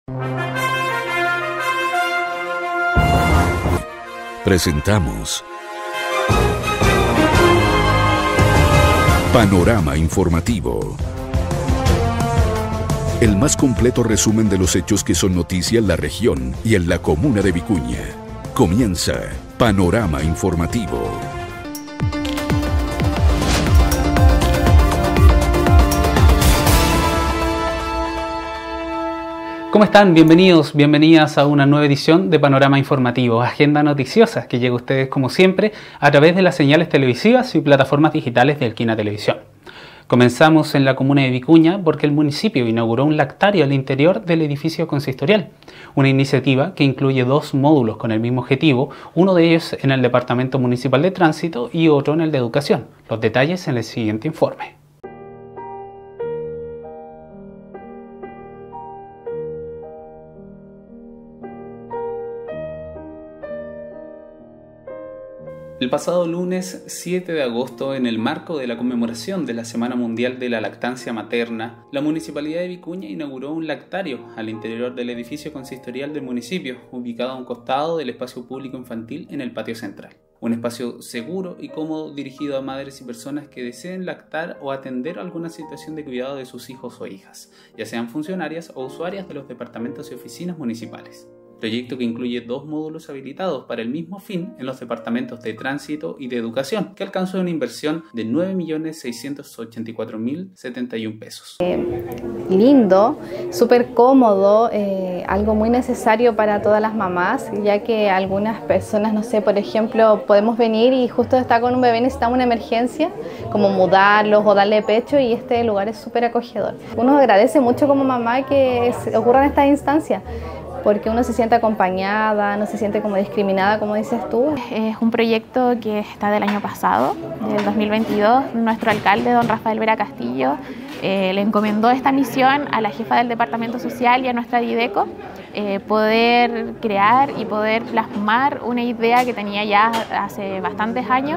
Presentamos Panorama Informativo. El más completo resumen de los hechos que son noticia en la región y en la comuna de Vicuña. Comienza Panorama Informativo. ¿Cómo están? Bienvenidos, bienvenidas a una nueva edición de Panorama Informativo, agenda noticiosa que llega a ustedes como siempre a través de las señales televisivas y plataformas digitales de Elquina Televisión. Comenzamos en la comuna de Vicuña porque el municipio inauguró un lactario al interior del edificio consistorial, una iniciativa que incluye 2 módulos con el mismo objetivo, uno de ellos en el Departamento Municipal de Tránsito y otro en el de Educación. Los detalles en el siguiente informe. El pasado lunes 7 de agosto, en el marco de la conmemoración de la Semana Mundial de la Lactancia Materna, la Municipalidad de Vicuña inauguró un lactario al interior del edificio consistorial del municipio, ubicado a un costado del espacio público infantil en el patio central. Un espacio seguro y cómodo dirigido a madres y personas que deseen lactar o atender alguna situación de cuidado de sus hijos o hijas, ya sean funcionarias o usuarias de los departamentos y oficinas municipales. Proyecto que incluye 2 módulos habilitados para el mismo fin en los departamentos de Tránsito y de Educación, que alcanzó una inversión de 9.684.071 pesos. Lindo, súper cómodo, algo muy necesario para todas las mamás, ya que algunas personas, no sé, por ejemplo, podemos venir y justo está con un bebé, necesitamos una emergencia, como mudarlos o darle pecho, y este lugar es súper acogedor. Uno agradece mucho como mamá que ocurran estas instancias, porque uno se siente acompañada, no se siente como discriminada, como dices tú. Es un proyecto que está del año pasado, del 2022. Nuestro alcalde, don Rafael Vera Castillo, le encomendó esta misión a la jefa del Departamento Social y a nuestra Dideco, poder crear y poder plasmar una idea que tenía ya hace bastantes años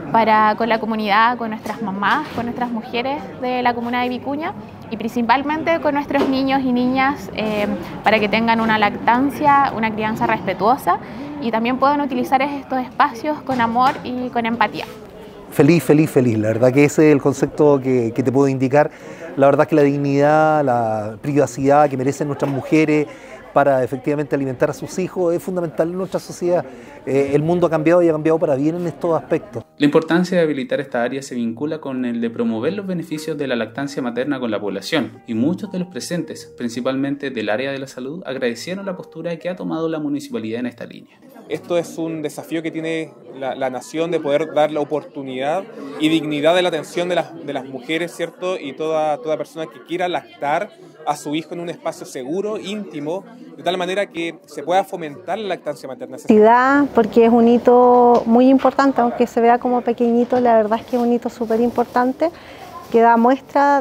con la comunidad, con nuestras mamás, con nuestras mujeres de la comuna de Vicuña y principalmente con nuestros niños y niñas, para que tengan una lactancia, una crianza respetuosa y también puedan utilizar estos espacios con amor y con empatía. Feliz, feliz, feliz. La verdad que ese es el concepto que te puedo indicar. La verdad que la dignidad, la privacidad que merecen nuestras mujeres para efectivamente alimentar a sus hijos es fundamental en nuestra sociedad. El mundo ha cambiado y ha cambiado para bien en estos aspectos. La importancia de habilitar esta área se vincula con el de promover los beneficios de la lactancia materna con la población, y muchos de los presentes, principalmente del área de la salud, agradecieron la postura que ha tomado la municipalidad en esta línea. Esto es un desafío que tiene la nación de poder dar la oportunidad y dignidad de la atención de las mujeres, ¿cierto? Y toda persona que quiera lactar a su hijo en un espacio seguro, íntimo, de tal manera que se pueda fomentar la lactancia materna. Porque es un hito muy importante, aunque se vea como pequeñito, la verdad es que es un hito súper importante que da muestra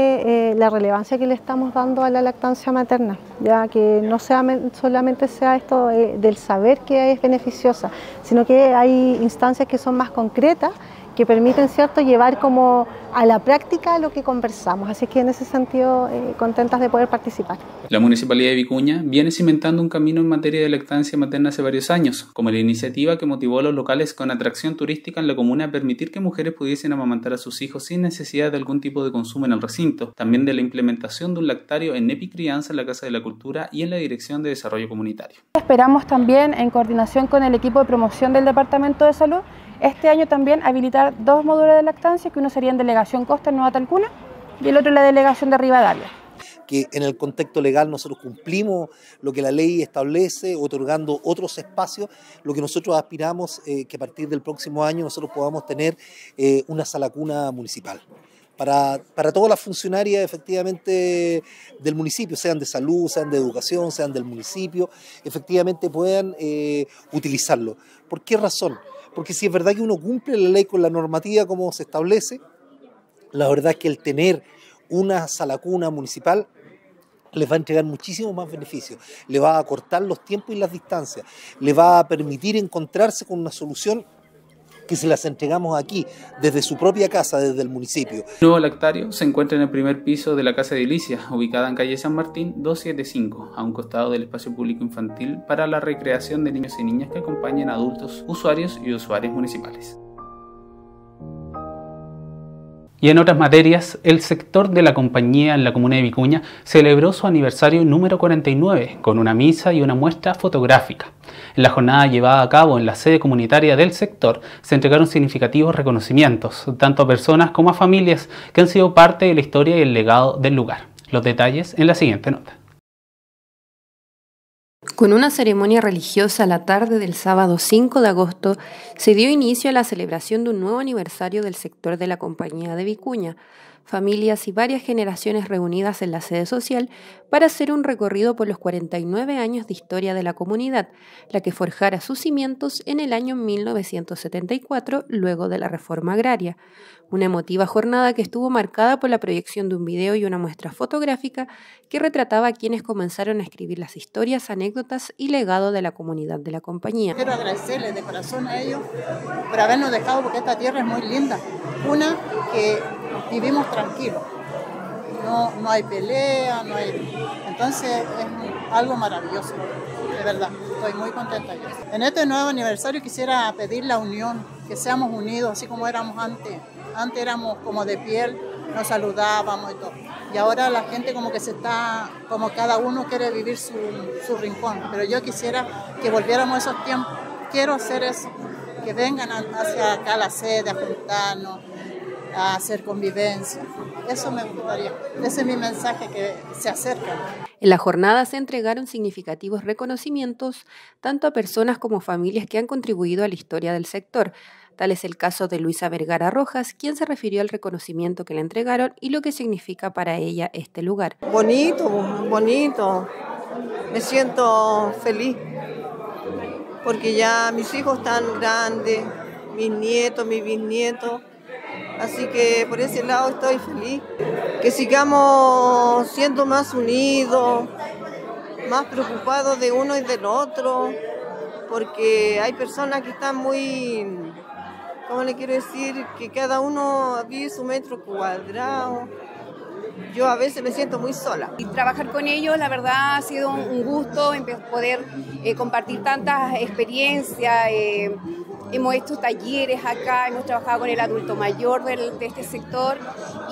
de la relevancia que le estamos dando a la lactancia materna, ya que no solamente sea esto del saber que es beneficiosa, sino que hay instancias que son más concretas, que permiten, ¿cierto?, llevar como a la práctica lo que conversamos. Así que en ese sentido, contentas de poder participar. La Municipalidad de Vicuña viene cimentando un camino en materia de lactancia materna hace varios años, como la iniciativa que motivó a los locales con atracción turística en la comuna a permitir que mujeres pudiesen amamantar a sus hijos sin necesidad de algún tipo de consumo en el recinto, también de la implementación de un lactario en Epicrianza en la Casa de la Cultura y en la Dirección de Desarrollo Comunitario. Esperamos también, en coordinación con el equipo de promoción del Departamento de Salud, este año también habilitar 2 módulos de lactancia, que uno sería en Delegación Costa, en Nueva Talcuna, y el otro en la Delegación de Rivadavia. Que en el contexto legal nosotros cumplimos lo que la ley establece, otorgando otros espacios. Lo que nosotros aspiramos que a partir del próximo año nosotros podamos tener una sala cuna municipal. Para todas las funcionarias efectivamente del municipio, sean de salud, sean de educación, sean del municipio, efectivamente puedan utilizarlo. ¿Por qué razón? Porque si es verdad que uno cumple la ley con la normativa como se establece, la verdad es que el tener una sala cuna municipal les va a entregar muchísimos más beneficios, le va a acortar los tiempos y las distancias, le va a permitir encontrarse con una solución que se las entregamos aquí, desde su propia casa, desde el municipio. El nuevo lactario se encuentra en el primer piso de la Casa de Edilicia, ubicada en calle San Martín 275, a un costado del espacio público infantil para la recreación de niños y niñas que acompañen a adultos, usuarios y usuarias municipales. Y en otras materias, el sector de la compañía en la comuna de Vicuña celebró su aniversario número 49 con una misa y una muestra fotográfica. En la jornada llevada a cabo en la sede comunitaria del sector se entregaron significativos reconocimientos, tanto a personas como a familias que han sido parte de la historia y el legado del lugar. Los detalles en la siguiente nota. Con una ceremonia religiosa la tarde del sábado 5 de agosto, se dio inicio a la celebración de un nuevo aniversario del sector de la compañía de Vicuña. Familias y varias generaciones reunidas en la sede social para hacer un recorrido por los 49 años de historia de la comunidad, la que forjara sus cimientos en el año 1974, luego de la reforma agraria. Una emotiva jornada que estuvo marcada por la proyección de un video y una muestra fotográfica que retrataba a quienes comenzaron a escribir las historias, anécdotas y legado de la comunidad de la compañía. Quiero agradecerles de corazón a ellos por habernos dejado, porque esta tierra es muy linda. Una, que vivimos tranquilos, no hay pelea, no hay... Entonces es algo maravilloso, de verdad, estoy muy contenta yo. En este nuevo aniversario quisiera pedir la unión, que seamos unidos, así como éramos antes. Antes éramos como de piel, nos saludábamos y todo. Y ahora la gente como que se está, como cada uno quiere vivir su rincón. Pero yo quisiera que volviéramos a esos tiempos. Quiero hacer eso, que vengan hacia acá a la sede, a juntarnos, a hacer convivencia. Eso me gustaría. Ese es mi mensaje, que se acercan. En la jornada se entregaron significativos reconocimientos tanto a personas como familias que han contribuido a la historia del sector. Tal es el caso de Luisa Vergara Rojas, quien se refirió al reconocimiento que le entregaron y lo que significa para ella este lugar. Bonito, bonito. Me siento feliz porque ya mis hijos están grandes, mis nietos, mis bisnietos. Así que por ese lado estoy feliz. Que sigamos siendo más unidos, más preocupados de uno y del otro, porque hay personas que están muy... ¿Cómo le quiero decir? Que cada uno vive su metro cuadrado. Yo a veces me siento muy sola. Y trabajar con ellos, la verdad, ha sido un gusto poder compartir tantas experiencias. Hemos hecho talleres acá, hemos trabajado con el adulto mayor de este sector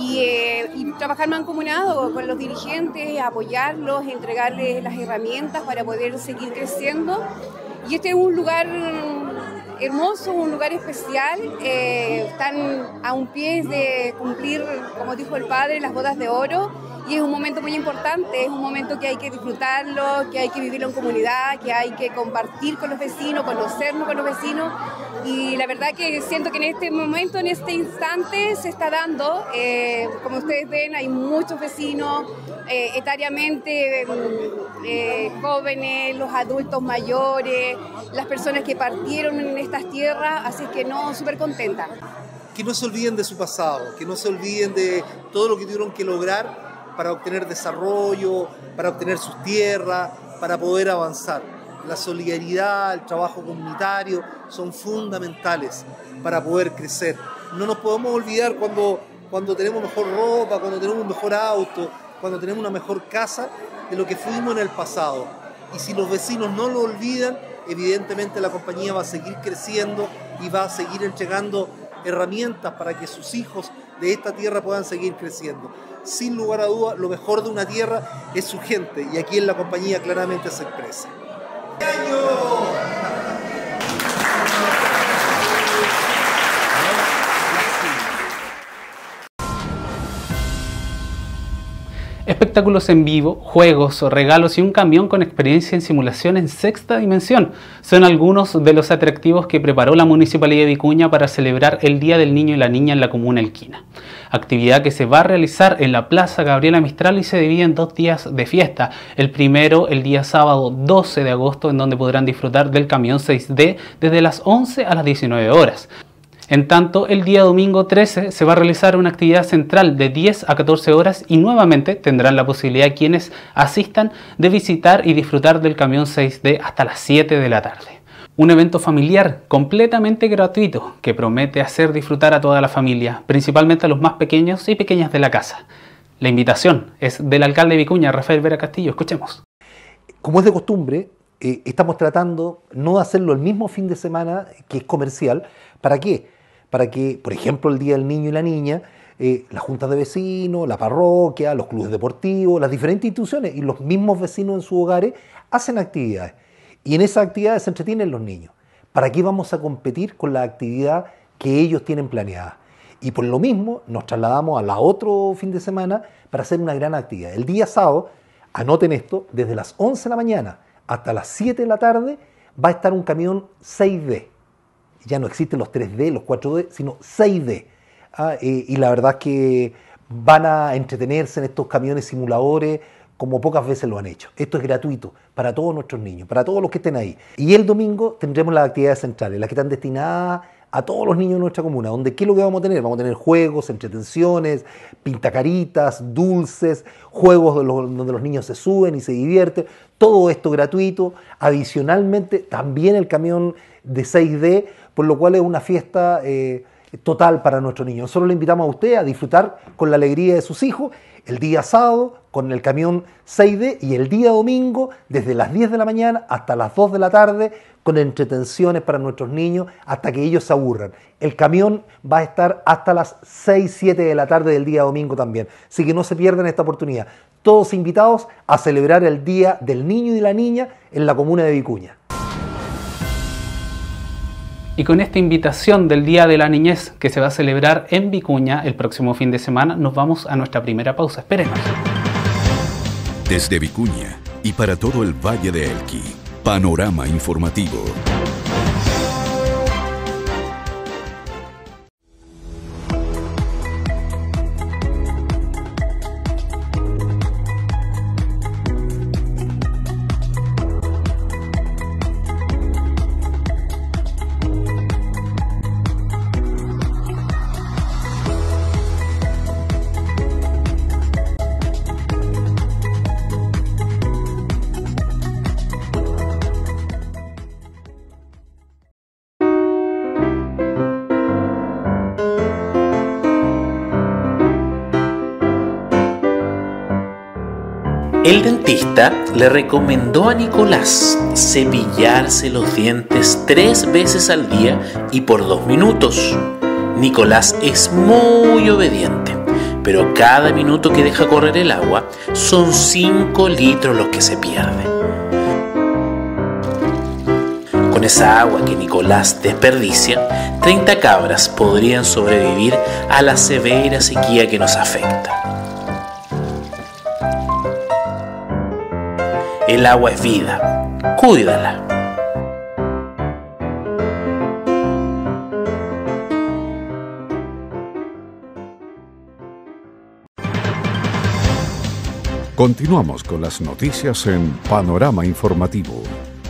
y trabajar mancomunado con los dirigentes, apoyarlos, entregarles las herramientas para poder seguir creciendo. Y este es un lugar hermoso, un lugar especial. Están a un pie de cumplir, como dijo el padre, las bodas de oro, y es un momento muy importante, es un momento que hay que disfrutarlo, que hay que vivirlo en comunidad, que hay que compartir con los vecinos, conocernos con los vecinos, y la verdad que siento que en este momento, en este instante se está dando. Como ustedes ven, hay muchos vecinos etariamente jóvenes, los adultos mayores, las personas que partieron en estas tierras, así que no, súper contenta. Que no se olviden de su pasado, que no se olviden de todo lo que tuvieron que lograr para obtener desarrollo, para obtener sus tierras, para poder avanzar. La solidaridad, el trabajo comunitario son fundamentales para poder crecer. No nos podemos olvidar cuando tenemos mejor ropa, cuando tenemos un mejor auto, cuando tenemos una mejor casa, de lo que fuimos en el pasado. Y si los vecinos no lo olvidan, evidentemente la compañía va a seguir creciendo y va a seguir entregando herramientas para que sus hijos de esta tierra puedan seguir creciendo. Sin lugar a dudas, lo mejor de una tierra es su gente, y aquí en la compañía claramente se expresa. Espectáculos en vivo, juegos, regalos y un camión con experiencia en simulación en sexta dimensión son algunos de los atractivos que preparó la Municipalidad de Vicuña para celebrar el Día del Niño y la Niña en la comuna Elquina. Actividad que se va a realizar en la Plaza Gabriela Mistral y se divide en 2 días de fiesta. El primero, el día sábado 12 de agosto, en donde podrán disfrutar del camión 6D desde las 11 a las 19 horas. En tanto, el día domingo 13 se va a realizar una actividad central de 10 a 14 horas y nuevamente tendrán la posibilidad quienes asistan de visitar y disfrutar del camión 6D hasta las 7 de la tarde. Un evento familiar completamente gratuito que promete hacer disfrutar a toda la familia, principalmente a los más pequeños y pequeñas de la casa. La invitación es del alcalde de Vicuña, Rafael Vera Castillo. Escuchemos. Como es de costumbre, estamos tratando no de hacerlo el mismo fin de semana que es comercial. ¿Para qué? Para que, por ejemplo, el Día del Niño y la Niña, las juntas de vecinos, la parroquia, los clubes deportivos, las diferentes instituciones y los mismos vecinos en sus hogares hacen actividades. Y en esas actividades se entretienen los niños. ¿Para qué vamos a competir con la actividad que ellos tienen planeada? Y por lo mismo nos trasladamos a la otro fin de semana para hacer una gran actividad. El día sábado, anoten esto, desde las 11 de la mañana hasta las 7 de la tarde va a estar un camión 6D. Ya no existen los 3D, los 4D, sino 6D. Y la verdad es que van a entretenerse en estos camiones simuladores como pocas veces lo han hecho. Esto es gratuito para todos nuestros niños, para todos los que estén ahí. Y el domingo tendremos las actividades centrales, las que están destinadas a todos los niños de nuestra comuna, donde ¿qué es lo que vamos a tener? Vamos a tener juegos, entretenciones, pintacaritas, dulces, juegos donde los niños se suben y se divierten, todo esto gratuito. Adicionalmente, también el camión de 6D, por lo cual es una fiesta total para nuestros niños. Nosotros le invitamos a usted a disfrutar con la alegría de sus hijos el día sábado con el camión 6D y el día domingo desde las 10 de la mañana hasta las 2 de la tarde con entretenciones para nuestros niños hasta que ellos se aburran. El camión va a estar hasta las 6, 7 de la tarde del día domingo también. Así que no se pierdan esta oportunidad. Todos invitados a celebrar el Día del Niño y de la Niña en la comuna de Vicuña. Y con esta invitación del Día de la Niñez que se va a celebrar en Vicuña el próximo fin de semana, nos vamos a nuestra primera pausa. Espérenos. Desde Vicuña y para todo el Valle de Elqui, panorama informativo. El dentista le recomendó a Nicolás cepillarse los dientes 3 veces al día y por 2 minutos. Nicolás es muy obediente, pero cada minuto que deja correr el agua son 5 litros los que se pierden. Con esa agua que Nicolás desperdicia, 30 cabras podrían sobrevivir a la severa sequía que nos afecta. El agua es vida, cuídala. Continuamos con las noticias en Panorama Informativo.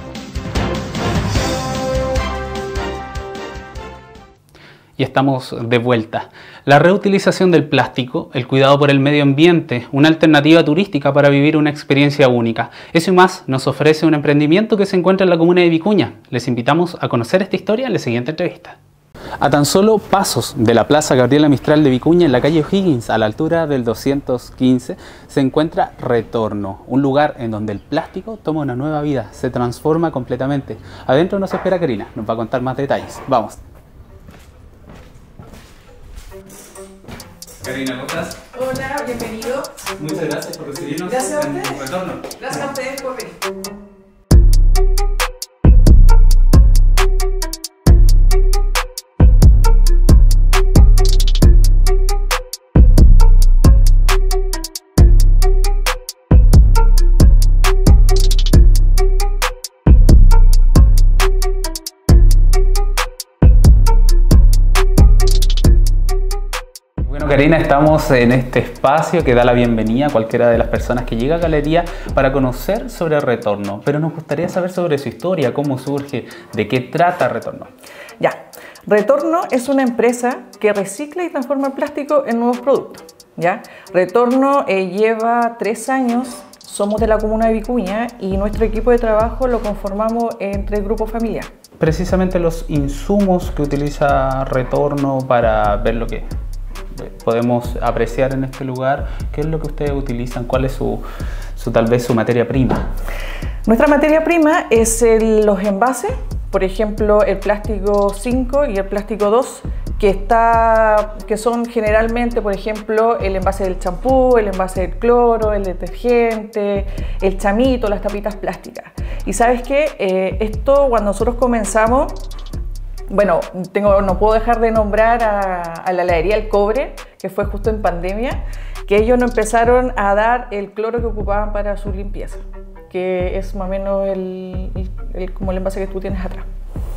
Y estamos de vuelta. La reutilización del plástico, el cuidado por el medio ambiente, una alternativa turística para vivir una experiencia única. Eso y más nos ofrece un emprendimiento que se encuentra en la comuna de Vicuña. Les invitamos a conocer esta historia en la siguiente entrevista. A tan solo pasos de la Plaza Gabriela Mistral de Vicuña, en la calle O'Higgins, a la altura del 215, se encuentra Retorno, un lugar en donde el plástico toma una nueva vida, se transforma completamente. Adentro nos espera Karina, nos va a contar más detalles. Vamos. Karina, ¿cómo estás? Hola, bienvenido. Muchas gracias por recibirnos. Gracias a ustedes. En Retorno. Gracias a ustedes por venir. Karina, estamos en este espacio que da la bienvenida a cualquiera de las personas que llega a Galería para conocer sobre Retorno, pero nos gustaría saber sobre su historia, cómo surge, de qué trata Retorno. Ya, Retorno es una empresa que recicla y transforma el plástico en nuevos productos. ¿Ya? Retorno lleva 3 años, somos de la comuna de Vicuña y nuestro equipo de trabajo lo conformamos entre el grupo familiar. precisamente los insumos que utiliza Retorno para ver lo que podemos apreciar en este lugar. ¿Qué es lo que ustedes utilizan? ¿Cuál es tal vez su materia prima? Nuestra materia prima es los envases, por ejemplo el plástico 5 y el plástico 2, que son generalmente, por ejemplo, el envase del champú, el envase del cloro, el detergente, el chamito, las tapitas plásticas. Y ¿sabes qué? Esto cuando nosotros comenzamos, bueno, no puedo dejar de nombrar a la heladería El Cobre, que fue justo en pandemia, que ellos nos empezaron a dar el cloro que ocupaban para su limpieza, que es más o menos como el envase que tú tienes atrás.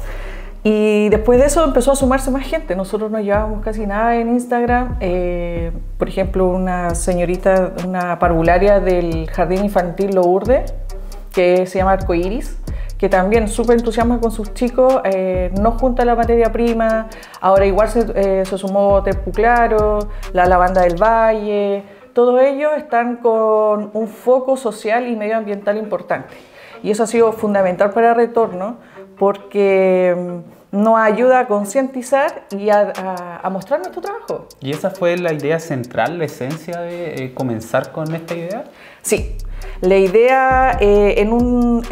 Y después de eso empezó a sumarse más gente. Nosotros no llevábamos casi nada en Instagram. Por ejemplo, una señorita, una parvularia del Jardín Infantil Lourdes, que se llama Arcoiris, que también súper entusiasma con sus chicos, no junta la materia prima. Ahora igual se sumó Tepu Claro, la Lavanda del Valle. Todos ellos están con un foco social y medioambiental importante. Y eso ha sido fundamental para Retorno, porque nos ayuda a concientizar y a mostrar nuestro trabajo. ¿Y esa fue la idea central, la esencia de comenzar con esta idea? Sí, la idea en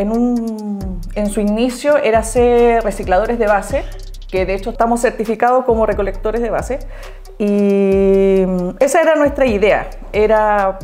su inicio era ser recicladores de base, que de hecho estamos certificados como recolectores de base, y esa era nuestra idea, era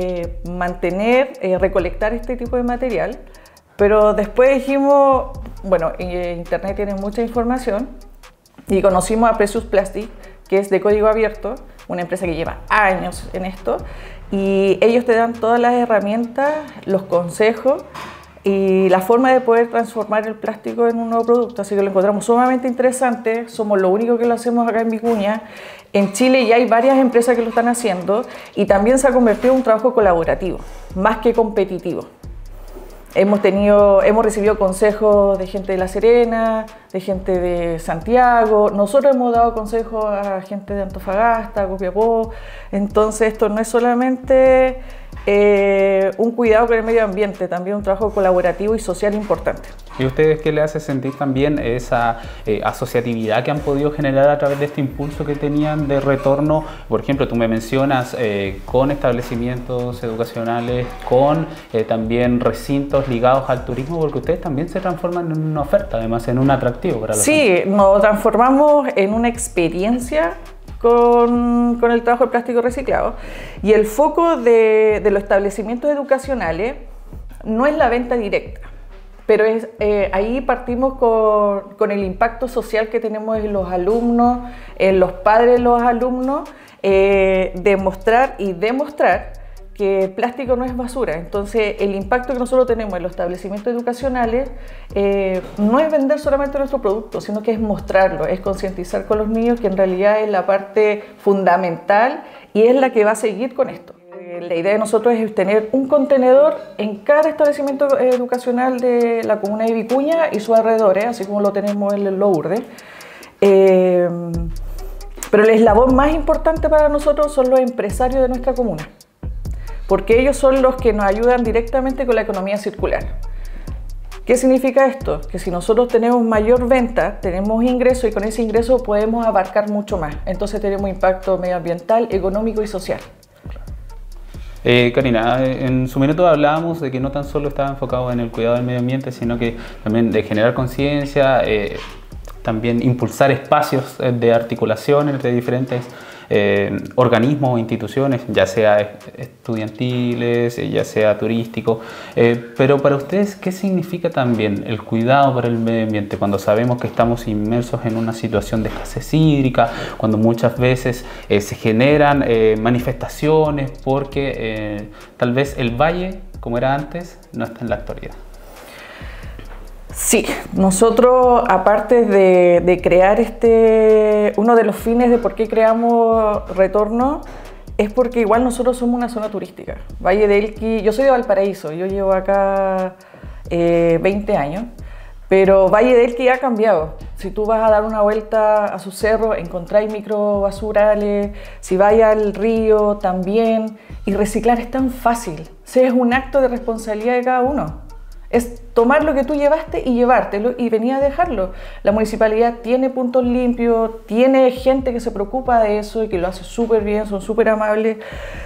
recolectar este tipo de material. Pero después dijimos, bueno, en internet tienen mucha información y conocimos a Precious Plastic, que es de código abierto, una empresa que lleva años en esto, y ellos te dan todas las herramientas, los consejos y la forma de poder transformar el plástico en un nuevo producto. Así que lo encontramos sumamente interesante, somos lo único que lo hacemos acá en Vicuña. En Chile ya hay varias empresas que lo están haciendo y también se ha convertido en un trabajo colaborativo, más que competitivo. Hemos recibido consejos de gente de La Serena, de gente de Santiago. Nosotros hemos dado consejos a gente de Antofagasta, Copiapó. Entonces esto no es solamente un cuidado con el medio ambiente, también un trabajo colaborativo y social importante. ¿Y ustedes qué le hace sentir también esa asociatividad que han podido generar a través de este impulso que tenían de Retorno? Por ejemplo, tú me mencionas con establecimientos educacionales, con también recintos ligados al turismo, porque ustedes también se transforman en una oferta, además en un atractivo para los gente. Nos transformamos en una experiencia con el trabajo de plástico reciclado, y el foco de los establecimientos educacionales no es la venta directa, pero ahí partimos con el impacto social que tenemos en los alumnos, en los padres de los alumnos, demostrar que el plástico no es basura. Entonces el impacto que nosotros tenemos en los establecimientos educacionales no es vender solamente nuestro producto, sino que es mostrarlo, es concientizar con los niños, que en realidad es la parte fundamental y es la que va a seguir con esto. La idea de nosotros es tener un contenedor en cada establecimiento educacional de la comuna de Vicuña y sus alrededores, así como lo tenemos en el Lourdes. Pero el eslabón más importante para nosotros son los empresarios de nuestra comuna, porque ellos son los que nos ayudan directamente con la economía circular. ¿Qué significa esto? Que si nosotros tenemos mayor venta, tenemos ingreso, y con ese ingreso podemos abarcar mucho más. Entonces tenemos impacto medioambiental, económico y social. Karina, en su minuto hablábamos de que no tan solo estaba enfocado en el cuidado del medio ambiente, sino que también de generar conciencia, también impulsar espacios de articulación entre diferentes organismos o instituciones, ya sea estudiantiles, ya sea turístico, pero para ustedes, ¿qué significa también el cuidado para el medio ambiente cuando sabemos que estamos inmersos en una situación de escasez hídrica, cuando muchas veces se generan manifestaciones porque tal vez el valle, como era antes, no está en la actualidad? Sí, nosotros, aparte de crear uno de los fines de por qué creamos Retorno, es porque igual nosotros somos una zona turística. Valle de Elqui, yo soy de Valparaíso, yo llevo acá 20 años, pero Valle de Elqui ha cambiado. Si tú vas a dar una vuelta a su cerro, encontráis microbasurales, si vais al río también, y reciclar es tan fácil. O sea, es un acto de responsabilidad de cada uno. Es tomar lo que tú llevaste y llevártelo y venir a dejarlo. La municipalidad tiene puntos limpios, tiene gente que se preocupa de eso y que lo hace súper bien, son súper amables.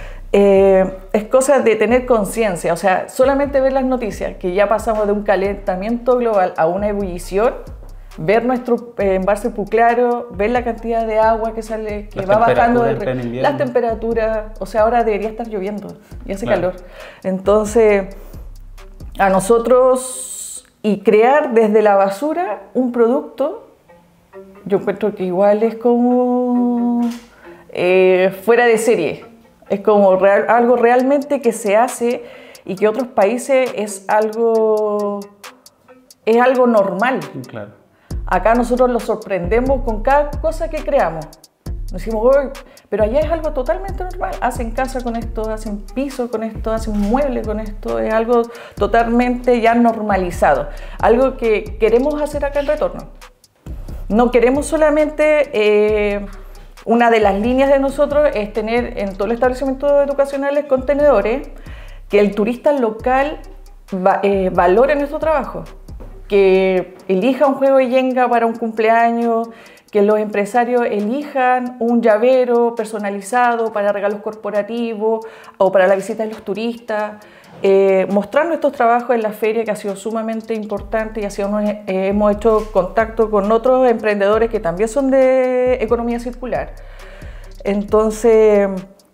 Es cosa de tener conciencia, o sea, solamente ver las noticias, que ya pasamos de un calentamiento global a una ebullición, ver nuestro embalse Puclaro, ver la cantidad de agua que sale, que va bajando, las temperaturas, o sea, ahora debería estar lloviendo y hace calor. Entonces, a nosotros, y crear desde la basura un producto, yo encuentro que igual es como fuera de serie. Es como algo realmente que se hace y que otros países es algo normal. Claro. Acá nosotros los sorprendemos con cada cosa que creamos. Nos decimos, oh, pero allá es algo totalmente normal. Hacen casa con esto, hacen piso con esto, hacen muebles con esto. Es algo totalmente ya normalizado. Algo que queremos hacer acá en Retorno. No queremos solamente... Una de las líneas de nosotros es tener en todos los establecimientos educacionales contenedores, que el turista local valore nuestro trabajo, que elija un juego de Jenga para un cumpleaños, que los empresarios elijan un llavero personalizado para regalos corporativos o para la visita de los turistas. Mostrar nuestros trabajos en la feria, que ha sido sumamente importante, y hemos hecho contacto con otros emprendedores que también son de economía circular. Entonces,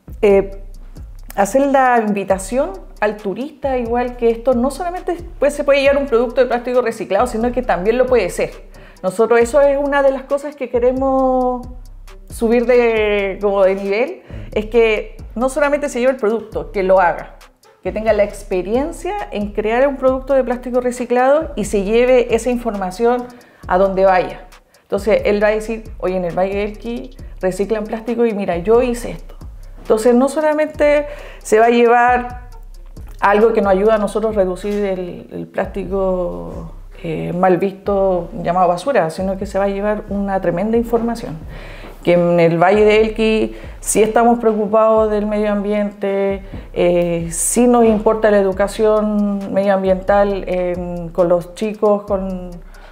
hacer la invitación al turista, igual que esto no solamente se puede llevar un producto de plástico reciclado, sino que también lo puede ser. Nosotros eso es una de las cosas que queremos subir de nivel, es que no solamente se lleve el producto, que lo haga. Que tenga la experiencia en crear un producto de plástico reciclado y se lleve esa información a donde vaya. Entonces él va a decir, oye, en el Valle del Elqui reciclan plástico y mira, yo hice esto. Entonces no solamente se va a llevar algo que nos ayuda a nosotros a reducir el plástico mal visto llamado basura, sino que se va a llevar una tremenda información. Que en el Valle del Elqui sí estamos preocupados del medio ambiente, sí nos importa la educación medioambiental con los chicos, con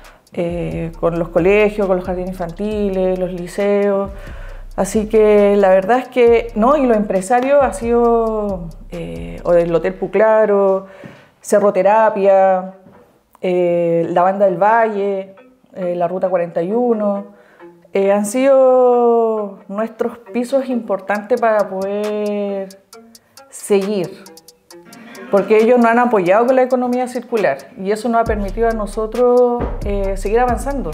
los colegios, con los jardines infantiles, los liceos. Así que la verdad es que, no, y los empresarios ha sido, o el Hotel Puclaro, Cerroterapia, la Banda del Valle, la Ruta 41, han sido nuestros pisos importantes para poder seguir, porque ellos nos han apoyado con la economía circular y eso nos ha permitido a nosotros seguir avanzando.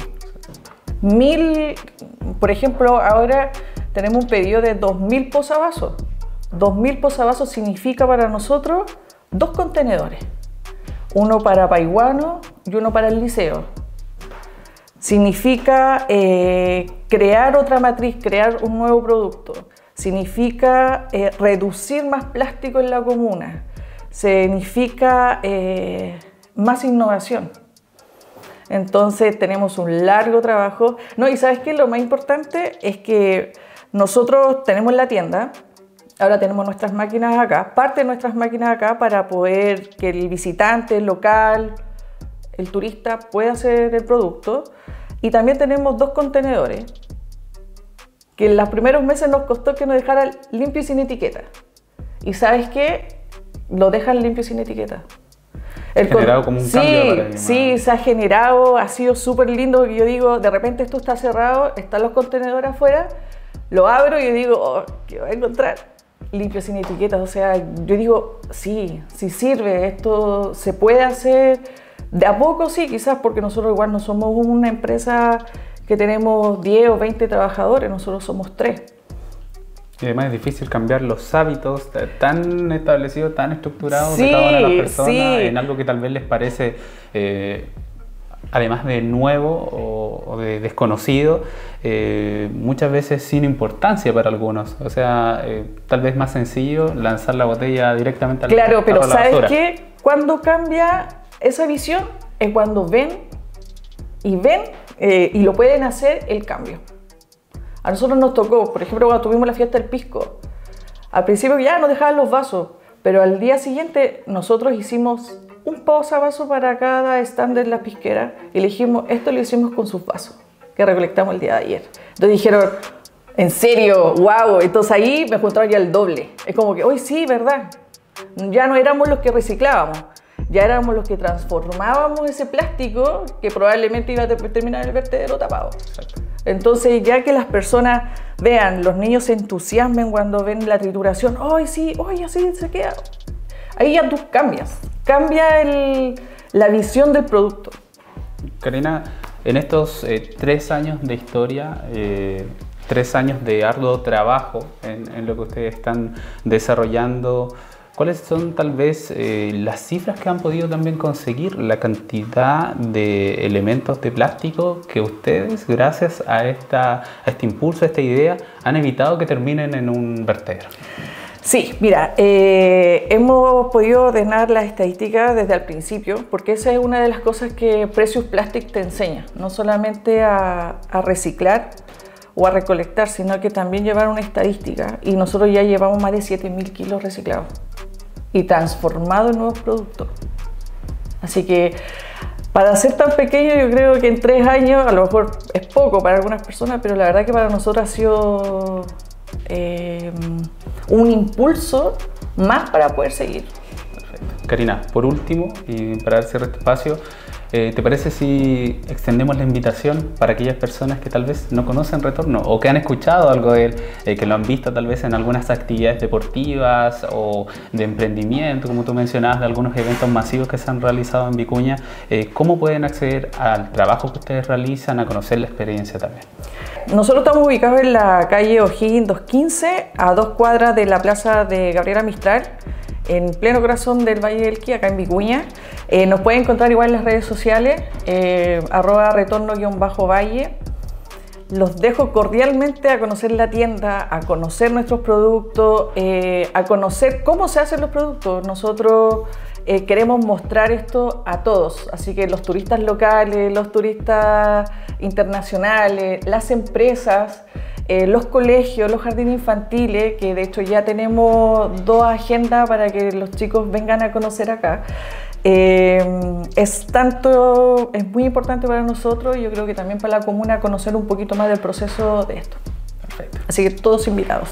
Por ejemplo, ahora tenemos un pedido de 2.000 posavasos. 2.000 posavasos significa para nosotros 2 contenedores, uno para Paiguano y uno para el liceo. Significa crear otra matriz, crear un nuevo producto. Significa reducir más plástico en la comuna. Significa más innovación. Entonces tenemos un largo trabajo. No, y ¿sabes qué? Lo más importante es que nosotros tenemos la tienda. Ahora tenemos nuestras máquinas acá, parte de nuestras máquinas acá para poder que el visitante, el local, el turista puede hacer el producto. Y también tenemos 2 contenedores que en los primeros meses nos costó que nos dejaran limpio y sin etiqueta. Y ¿sabes qué? Lo dejan limpio y sin etiqueta. Generado como un cambio. Sí, se ha generado, ha sido súper lindo. Yo digo, de repente esto está cerrado, están los contenedores afuera, lo abro y yo digo, oh, ¿qué voy a encontrar? Limpio sin etiquetas. O sea, yo digo, sí sirve, esto se puede hacer. De a poco sí, quizás porque nosotros igual no somos una empresa que tenemos 10 o 20 trabajadores, nosotros somos 3. Y además es difícil cambiar los hábitos tan establecidos, tan estructurados de cada una de las personas en algo que tal vez les parece, además de nuevo o de desconocido, muchas veces sin importancia para algunos. O sea, tal vez más sencillo lanzar la botella directamente a la basura. Claro, pero ¿sabes qué? Cuando cambia esa visión es cuando ven y lo pueden hacer el cambio. A nosotros nos tocó, por ejemplo, cuando tuvimos la fiesta del pisco, al principio ya nos dejaban los vasos, pero al día siguiente nosotros hicimos un posavasos para cada stand en la pisquera y le dijimos, esto lo hicimos con sus vasos que recolectamos el día de ayer. Entonces dijeron, ¿en serio? ¡Wow! Entonces ahí me juntaron ya el doble. Es como que, hoy sí, ¿verdad? Ya no éramos los que reciclábamos, ya éramos los que transformábamos ese plástico que probablemente iba a terminar en el vertedero tapado. Exacto. Entonces, ya que las personas vean, los niños se entusiasmen cuando ven la trituración, ¡ay sí! ¡Ay, así se queda! Ahí ya tú cambias, la visión del producto. Karina, en estos 3 años de historia, 3 años de arduo trabajo en lo que ustedes están desarrollando, ¿cuáles son tal vez las cifras que han podido también conseguir, la cantidad de elementos de plástico que ustedes, gracias a este impulso, a esta idea, han evitado que terminen en un vertedero? Sí, mira, hemos podido ordenar las estadísticas desde el principio, porque esa es una de las cosas que Precious Plastic te enseña, no solamente a reciclar o a recolectar, sino que también llevar una estadística, y nosotros ya llevamos más de 7.000 kilos reciclados y transformados en nuevos productos. Así que para ser tan pequeño, yo creo que en 3 años, a lo mejor es poco para algunas personas, pero la verdad que para nosotros ha sido un impulso más para poder seguir. Perfecto. Karina, por último, y para dar cierre a este espacio, ¿te parece si extendemos la invitación para aquellas personas que tal vez no conocen Retorno o que han escuchado algo de él, que lo han visto tal vez en algunas actividades deportivas o de emprendimiento, como tú mencionabas, de algunos eventos masivos que se han realizado en Vicuña? ¿Cómo pueden acceder al trabajo que ustedes realizan, a conocer la experiencia también? Nosotros estamos ubicados en la calle O'Higgins 215, a 2 cuadras de la plaza de Gabriela Mistral, en pleno corazón del Valle del Elqui, acá en Vicuña. Nos pueden encontrar igual en las redes sociales, @retorno_valle. Los dejo cordialmente a conocer la tienda, a conocer nuestros productos, a conocer cómo se hacen los productos. Nosotros queremos mostrar esto a todos, así que los turistas locales, los turistas internacionales, las empresas, los colegios, los jardines infantiles, que de hecho ya tenemos 2 agendas para que los chicos vengan a conocer acá. Es muy importante para nosotros y yo creo que también para la comuna conocer un poquito más del proceso de esto. Perfecto. Así que todos invitados.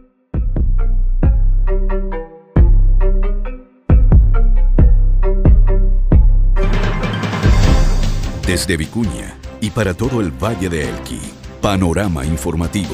Desde Vicuña y para todo el Valle de Elqui, Panorama Informativo.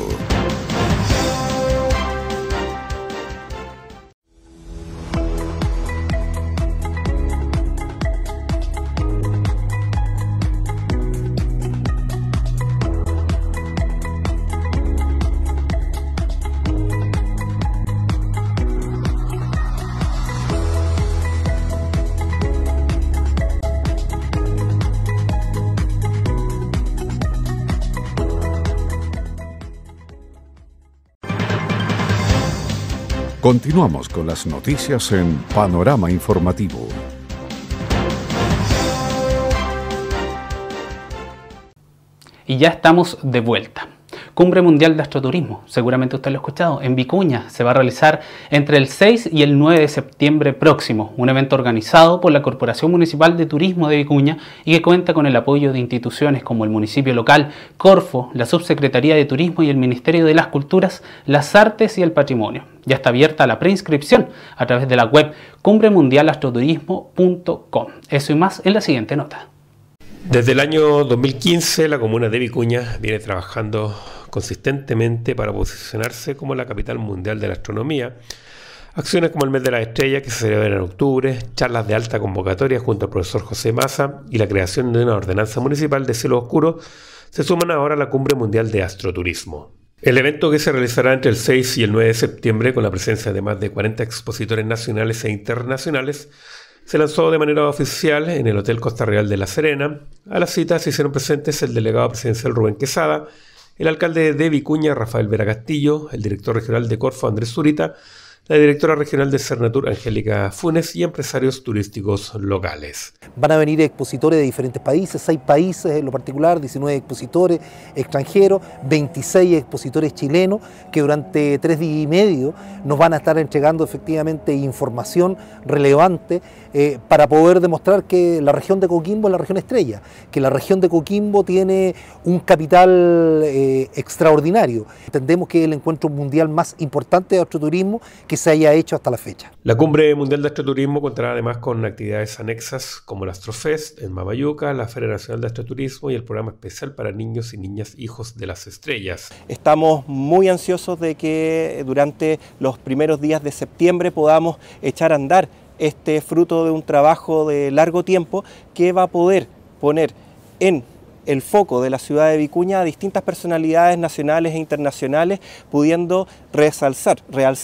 Continuamos con las noticias en Panorama Informativo. Y ya estamos de vuelta. Cumbre Mundial de Astroturismo, seguramente usted lo ha escuchado, en Vicuña se va a realizar entre el 6 y el 9 de septiembre próximo, un evento organizado por la Corporación Municipal de Turismo de Vicuña y que cuenta con el apoyo de instituciones como el municipio local, Corfo, la Subsecretaría de Turismo y el Ministerio de las Culturas, las Artes y el Patrimonio. Ya está abierta la preinscripción a través de la web cumbremundialastroturismo.com. Eso y más en la siguiente nota. Desde el año 2015, la comuna de Vicuña viene trabajando consistentemente para posicionarse como la capital mundial de la astronomía. Acciones como el Mes de las Estrellas, que se celebra en octubre, charlas de alta convocatoria junto al profesor José Massa y la creación de una ordenanza municipal de cielo oscuro se suman ahora a la Cumbre Mundial de Astroturismo. El evento, que se realizará entre el 6 y el 9 de septiembre con la presencia de más de 40 expositores nacionales e internacionales, se lanzó de manera oficial en el Hotel Costa Real de La Serena. A la cita se hicieron presentes el delegado presidencial Rubén Quesada, el alcalde de Vicuña Rafael Vera Castillo, el director regional de Corfo Andrés Zurita la directora regional de Cernatur, Angélica Funes, y empresarios turísticos locales. Van a venir expositores de diferentes países, 6 países en lo particular, 19 expositores extranjeros, 26 expositores chilenos, que durante 3 días y medio nos van a estar entregando efectivamente información relevante para poder demostrar que la región de Coquimbo es la región estrella, que la región de Coquimbo tiene un capital extraordinario. Entendemos que es el encuentro mundial más importante de astroturismo que se haya hecho hasta la fecha. La Cumbre Mundial de Astroturismo contará además con actividades anexas como el Astrofest en Mamayuca, la Feria Nacional de Astroturismo y el programa especial para niños y niñas hijos de las estrellas. Estamos muy ansiosos de que durante los primeros días de septiembre podamos echar a andar este fruto de un trabajo de largo tiempo que va a poder poner en el foco de la ciudad de Vicuña a distintas personalidades nacionales e internacionales, pudiendo realzar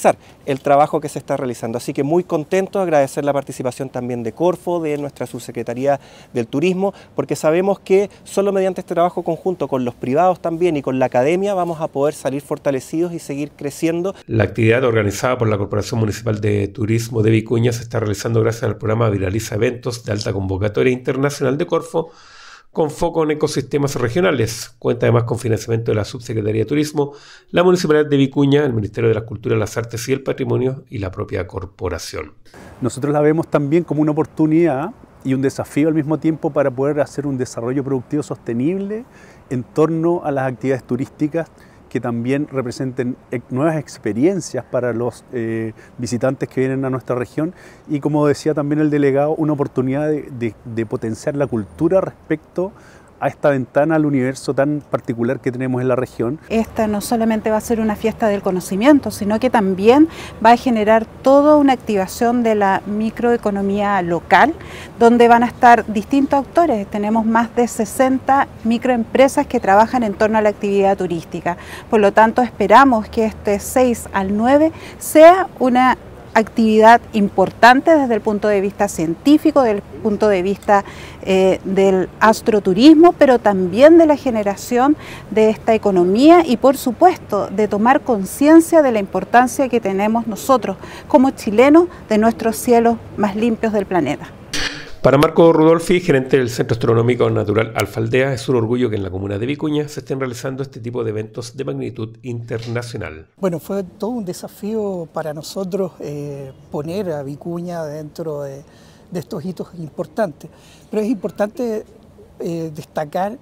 el trabajo que se está realizando. Así que muy contento, agradecer la participación también de Corfo, de nuestra subsecretaría del Turismo, porque sabemos que solo mediante este trabajo conjunto con los privados también y con la academia vamos a poder salir fortalecidos y seguir creciendo. La actividad organizada por la Corporación Municipal de Turismo de Vicuña se está realizando gracias al programa Viraliza Eventos de alta convocatoria internacional de Corfo, con foco en ecosistemas regionales. Cuenta además con financiamiento de la Subsecretaría de Turismo, la Municipalidad de Vicuña, el Ministerio de la Cultura, las Artes y el Patrimonio y la propia corporación. Nosotros la vemos también como una oportunidad y un desafío al mismo tiempo para poder hacer un desarrollo productivo sostenible en torno a las actividades turísticas que también representen nuevas experiencias para los visitantes que vienen a nuestra región y, como decía también el delegado, una oportunidad de potenciar la cultura respecto a esta ventana al universo tan particular que tenemos en la región. Esta no solamente va a ser una fiesta del conocimiento, sino que también va a generar toda una activación de la microeconomía local, donde van a estar distintos actores. Tenemos más de 60 microempresas que trabajan en torno a la actividad turística. Por lo tanto, esperamos que este 6 al 9 sea una actividad importante desde el punto de vista científico, desde el punto de vista del astroturismo, pero también de la generación de esta economía y, por supuesto, de tomar conciencia de la importancia que tenemos nosotros como chilenos de nuestros cielos más limpios del planeta. Para Marco Rudolfi, gerente del Centro Astronómico Natural Alfaldea, es un orgullo que en la comuna de Vicuña se estén realizando este tipo de eventos de magnitud internacional. Bueno, fue todo un desafío para nosotros poner a Vicuña dentro de estos hitos importantes. Pero es importante destacar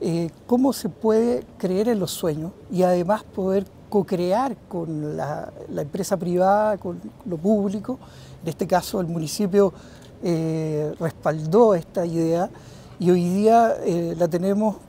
cómo se puede creer en los sueños y además poder co-crear con la empresa privada, con lo público. En este caso, el municipio respaldó esta idea y hoy día la tenemos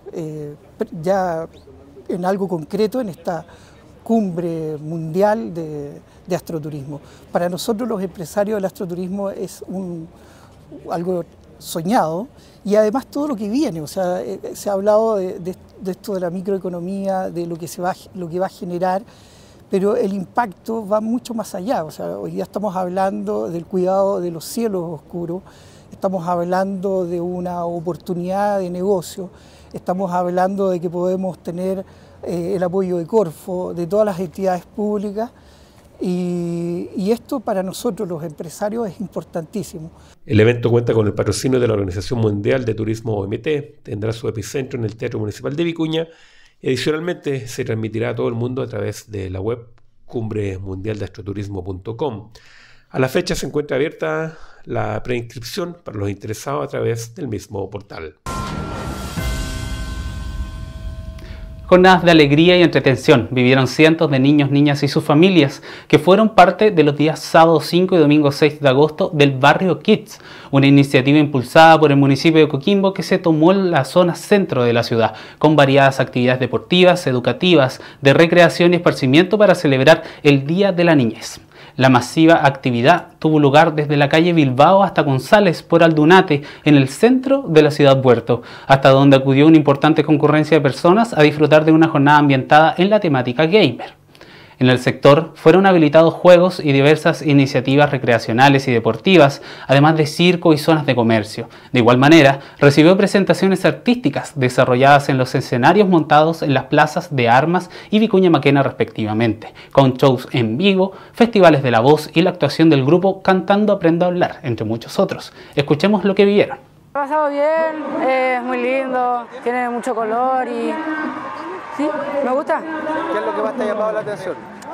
ya en algo concreto en esta cumbre mundial de astroturismo. Para nosotros los empresarios del astroturismo es algo soñado y además todo lo que viene, o sea, se ha hablado de esto de la microeconomía, de lo que va a generar, pero el impacto va mucho más allá. O sea, hoy día estamos hablando del cuidado de los cielos oscuros, estamos hablando de una oportunidad de negocio, estamos hablando de que podemos tener el apoyo de Corfo, de todas las entidades públicas, y esto para nosotros los empresarios es importantísimo. El evento cuenta con el patrocinio de la Organización Mundial de Turismo OMT, tendrá su epicentro en el Teatro Municipal de Vicuña. Adicionalmente, se transmitirá a todo el mundo a través de la web cumbremundialdeastroturismo.com. A la fecha se encuentra abierta la preinscripción para los interesados a través del mismo portal. Jornadas de alegría y entretención vivieron cientos de niños, niñas y sus familias que fueron parte de los días sábado 5 y domingo 6 de agosto del Barrio Kids, una iniciativa impulsada por el municipio de Coquimbo que se tomó en la zona centro de la ciudad, con variadas actividades deportivas, educativas, de recreación y esparcimiento para celebrar el Día de la Niñez. La masiva actividad tuvo lugar desde la calle Bilbao hasta González por Aldunate, en el centro de la ciudad Puerto, hasta donde acudió una importante concurrencia de personas a disfrutar de una jornada ambientada en la temática gamer. En el sector fueron habilitados juegos y diversas iniciativas recreacionales y deportivas, además de circo y zonas de comercio. De igual manera, recibió presentaciones artísticas desarrolladas en los escenarios montados en las plazas de Armas y Vicuña Maquena respectivamente, con shows en vivo, festivales de la voz y la actuación del grupo Cantando Aprendo a Hablar, entre muchos otros. Escuchemos lo que vivieron. Ha pasado bien, es muy lindo, tiene mucho color y sí, me gusta. ¿Qué es lo que más te ha llamado la atención?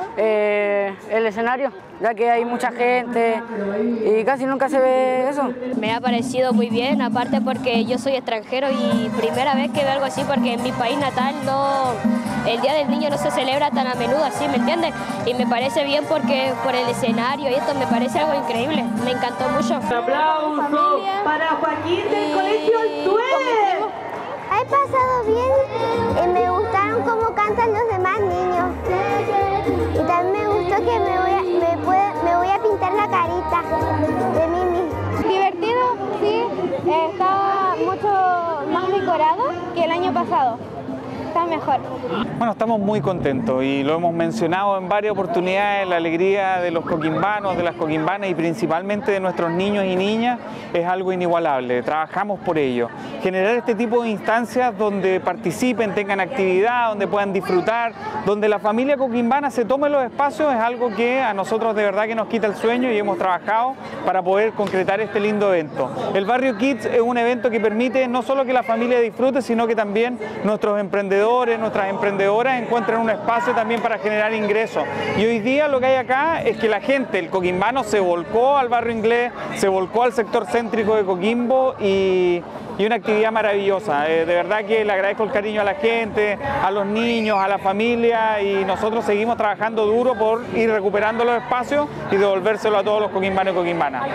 El escenario, ya que hay mucha gente y casi nunca se ve eso. Me ha parecido muy bien, aparte porque yo soy extranjero y primera vez que veo algo así, porque en mi país natal el Día del Niño no se celebra tan a menudo así, ¿me entienden? Y me parece bien porque por el escenario y esto me parece algo increíble, me encantó mucho. Un aplauso para Joaquín del Colegio Altué. He pasado bien y me gustaron cómo cantan los demás niños. Y también me gustó que me voy a pintar la carita de Mimi. Divertido, sí. Estaba mucho más decorado que el año pasado. Está mejor. Bueno, estamos muy contentos y lo hemos mencionado en varias oportunidades, la alegría de los coquimbanos, de las coquimbanas y principalmente de nuestros niños y niñas es algo inigualable, trabajamos por ello. Generar este tipo de instancias donde participen, tengan actividad, donde puedan disfrutar, donde la familia coquimbana se tome los espacios es algo que a nosotros de verdad que nos quita el sueño y hemos trabajado para poder concretar este lindo evento. El Barrio Kids es un evento que permite no solo que la familia disfrute, sino que también nuestros emprendedores, nuestras emprendedoras encuentran un espacio también para generar ingresos. Y hoy día lo que hay acá es que la gente, el coquimbano, se volcó al barrio inglés, se volcó al sector céntrico de Coquimbo y una actividad maravillosa. De verdad que le agradezco el cariño a la gente, a los niños, a la familia y nosotros seguimos trabajando duro por ir recuperando los espacios y devolvérselo a todos los coquimbanos y coquimbanas.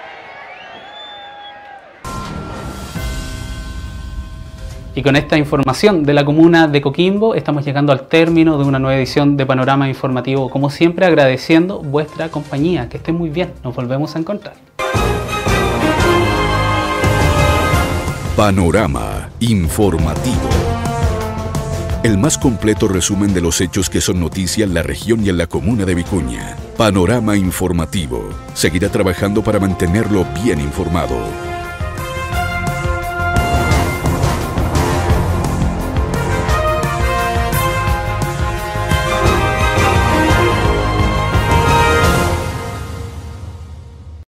Y con esta información de la comuna de Coquimbo estamos llegando al término de una nueva edición de Panorama Informativo. Como siempre, agradeciendo vuestra compañía. Que estén muy bien. Nos volvemos a encontrar. Panorama Informativo. El más completo resumen de los hechos que son noticia en la región y en la comuna de Vicuña. Panorama Informativo. Seguirá trabajando para mantenerlo bien informado.